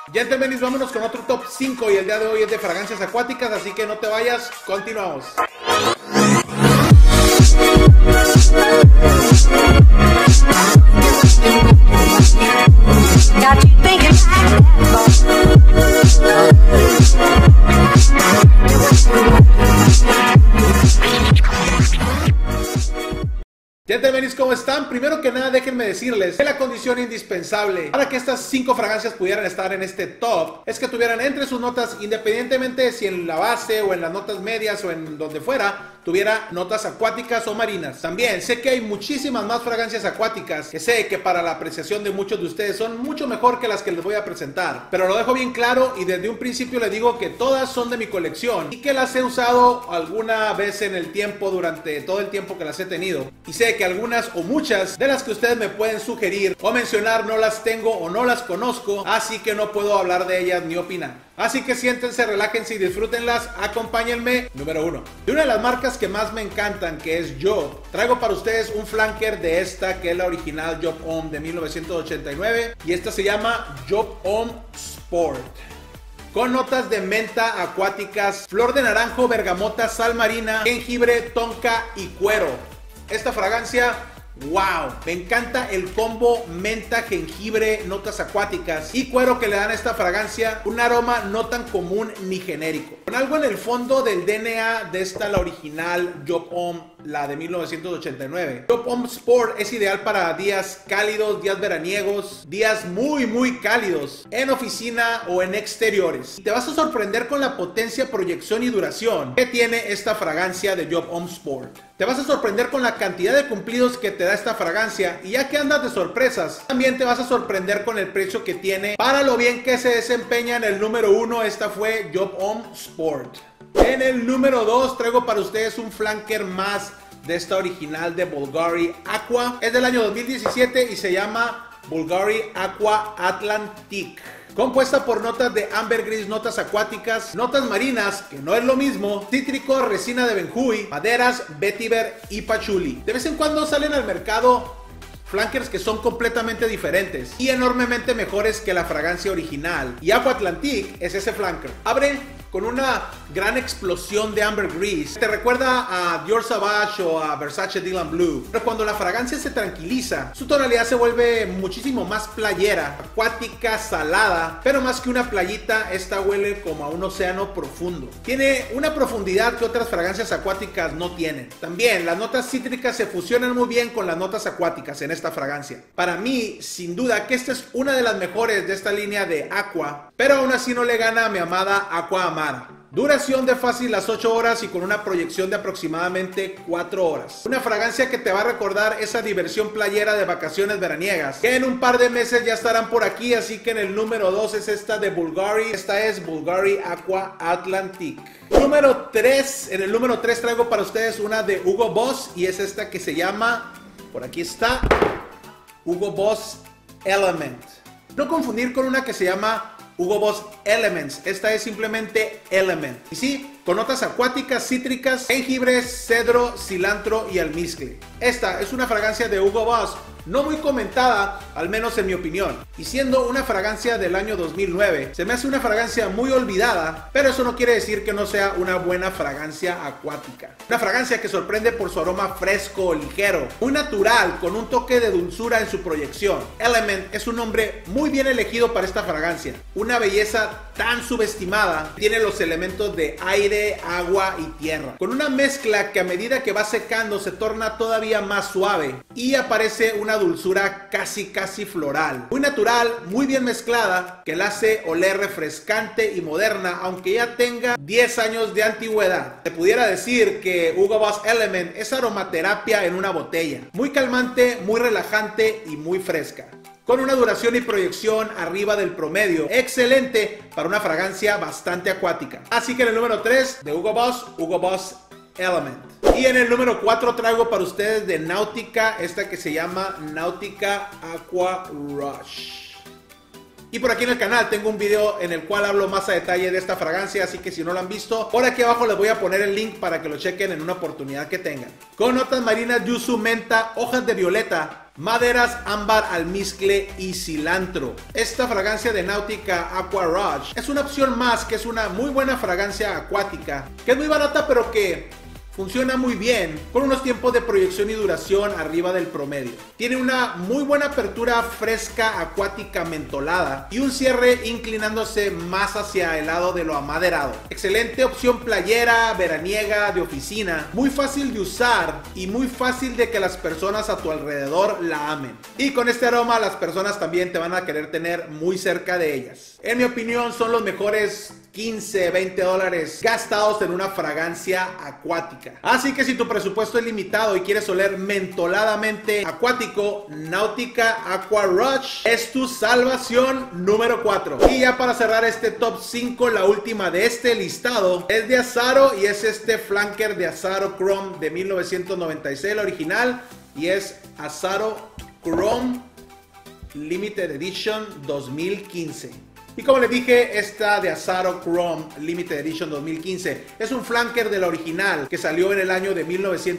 Gentlemen, vámonos con otro top 5 y el día de hoy es de fragancias acuáticas, así que no te vayas, continuamos. Gentlemen, ¿cómo están? Primero que nada, déjenme decirles que la condición indispensable para que estas 5 fragancias pudieran estar en este top es que tuvieran entre sus notas, independientemente de si en la base o en las notas medias o en donde fuera, tuviera notas acuáticas o marinas. También sé que hay muchísimas más fragancias acuáticas que sé que para la apreciación de muchos de ustedes son mucho mejor que las que les voy a presentar, pero lo dejo bien claro y desde un principio les digo que todas son de mi colección y que las he usado alguna vez en el tiempo durante todo el tiempo que las he tenido, y sé que algunas o muchas de las que ustedes me pueden sugerir o mencionar no las tengo o no las conozco, así que no puedo hablar de ellas ni opinar. Así que siéntense, relájense y disfrútenlas. Acompáñenme. Número 1. De una de las marcas que más me encantan, que es Job, traigo para ustedes un flanker de esta, que es la original Job Homme de 1989. Y esta se llama Job Homme Sport. Con notas de menta acuáticas, flor de naranjo, bergamota, sal marina, jengibre, tonka y cuero. Esta fragancia, wow, me encanta el combo menta, jengibre, notas acuáticas y cuero que le dan a esta fragancia un aroma no tan común ni genérico. Con algo en el fondo del DNA de esta, la original Job Homme, la de 1989. Job Homme Sport es ideal para días cálidos, días veraniegos, días muy cálidos, en oficina o en exteriores. Y te vas a sorprender con la potencia, proyección y duración que tiene esta fragancia de Job Homme Sport. Te vas a sorprender con la cantidad de cumplidos que te da esta fragancia, y ya que andas de sorpresas, también te vas a sorprender con el precio que tiene para lo bien que se desempeña. En el número 1, esta fue Job Homme Sport. En el número 2 traigo para ustedes un flanker más de esta original de Bulgari Aqua. Es del año 2017 y se llama Bulgari Aqua Atlantic. Compuesta por notas de ambergris, notas acuáticas, notas marinas, que no es lo mismo, cítrico, resina de benjuí, maderas, vetiver y pachuli. De vez en cuando salen al mercado flankers que son completamente diferentes y enormemente mejores que la fragancia original. Y Aqua Atlantic es ese flanker. Abre con una gran explosión de ambergris. Te recuerda a Dior Sauvage o a Versace Dylan Blue. Pero cuando la fragancia se tranquiliza, su tonalidad se vuelve muchísimo más playera, acuática, salada. Pero más que una playita, esta huele como a un océano profundo. Tiene una profundidad que otras fragancias acuáticas no tienen. También las notas cítricas se fusionan muy bien con las notas acuáticas en esta fragancia. Para mí, sin duda que esta es una de las mejores de esta línea de Aqua, pero aún así no le gana a mi amada Aqua Amara. Duración de fácil las 8 horas y con una proyección de aproximadamente 4 horas. Una fragancia que te va a recordar esa diversión playera de vacaciones veraniegas, que en un par de meses ya estarán por aquí. Así que en el número 2 es esta de Bulgari. Esta es Bulgari Aqua Atlantic. Número 3. En el número 3 traigo para ustedes una de Hugo Boss, y es esta que se llama, por aquí está, Hugo Boss Element. No confundir con una que se llama Hugo Boss Elements. Esta es simplemente Element. Y sí, con notas acuáticas, cítricas, jengibre, cedro, cilantro y almizcle. Esta es una fragancia de Hugo Boss no muy comentada, al menos en mi opinión. Y siendo una fragancia del año 2009, se me hace una fragancia muy olvidada, pero eso no quiere decir que no sea una buena fragancia acuática. Una fragancia que sorprende por su aroma fresco, ligero, muy natural, con un toque de dulzura en su proyección. Element es un nombre muy bien elegido para esta fragancia. Una belleza tan subestimada, tiene los elementos de aire, agua y tierra, con una mezcla que a medida que va secando se torna todavía más suave y aparece una dulzura casi floral, muy natural, muy bien mezclada, que la hace oler refrescante y moderna, aunque ya tenga 10 años de antigüedad. Se pudiera decir que Hugo Boss Element es aromaterapia en una botella, muy calmante, muy relajante y muy fresca, con una duración y proyección arriba del promedio, excelente para una fragancia bastante acuática. Así que en el número 3 de Hugo Boss Element. Y en el número 4 traigo para ustedes de Nautica, esta que se llama Nautica Aqua Rush. Y por aquí en el canal tengo un video en el cual hablo más a detalle de esta fragancia, así que si no lo han visto, por aquí abajo les voy a poner el link para que lo chequen en una oportunidad que tengan. Con notas marinas, yuzu, menta, hojas de violeta, maderas, ámbar, almizcle y cilantro. Esta fragancia de Nautica Aqua Rush es una opción más, que es una muy buena fragancia acuática, que es muy barata pero que funciona muy bien, con unos tiempos de proyección y duración arriba del promedio. Tiene una muy buena apertura fresca, acuática, mentolada y un cierre inclinándose más hacia el lado de lo amaderado. Excelente opción playera, veraniega, de oficina, muy fácil de usar y muy fácil de que las personas a tu alrededor la amen. Y con este aroma las personas también te van a querer tener muy cerca de ellas. En mi opinión son los mejores 15, 20 dólares gastados en una fragancia acuática. Así que si tu presupuesto es limitado y quieres oler mentoladamente acuático, Nautica Aqua Rush es tu salvación número 4. Y ya para cerrar este top 5, la última de este listado es de Azzaro y es este flanker de Azzaro Chrome de 1996, el original, y es Azzaro Chrome Limited Edition 2015. Y como les dije, esta de Azzaro Chrome Limited Edition 2015 es un flanker de la original que salió en el año de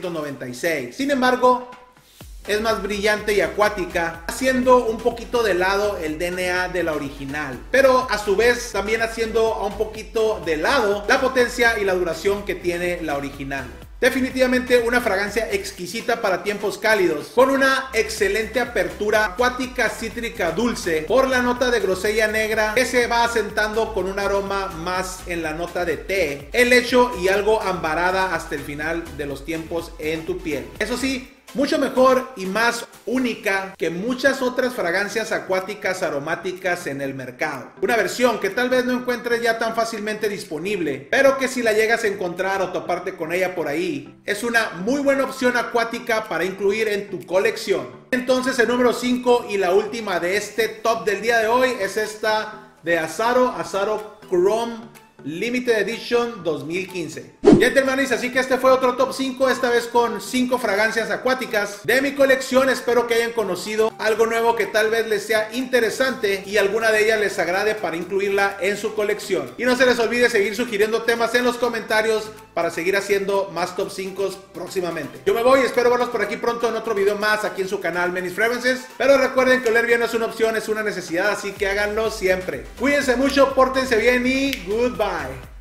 1996. Sin embargo, es más brillante y acuática, haciendo un poquito de lado el DNA de la original, pero a su vez también haciendo a un poquito de lado la potencia y la duración que tiene la original. Definitivamente una fragancia exquisita para tiempos cálidos, con una excelente apertura acuática, cítrica, dulce, por la nota de grosella negra que se va asentando con un aroma más en la nota de té, helecho y algo ambarada hasta el final de los tiempos en tu piel. Eso sí, mucho mejor y más única que muchas otras fragancias acuáticas aromáticas en el mercado. Una versión que tal vez no encuentres ya tan fácilmente disponible, pero que si la llegas a encontrar o toparte con ella por ahí, es una muy buena opción acuática para incluir en tu colección. Entonces el número 5 y la última de este top del día de hoy es esta de Azzaro Chrome Limited Edition 2015. Gentlemen, así que este fue otro top 5, esta vez con 5 fragancias acuáticas de mi colección. Espero que hayan conocido algo nuevo que tal vez les sea interesante y alguna de ellas les agrade para incluirla en su colección. Y no se les olvide seguir sugiriendo temas en los comentarios para seguir haciendo más top 5 próximamente. Yo me voy, espero verlos por aquí pronto en otro video más aquí en su canal Many's Fragrances. Pero recuerden que oler bien no es una opción, es una necesidad, así que háganlo siempre. Cuídense mucho, pórtense bien y goodbye.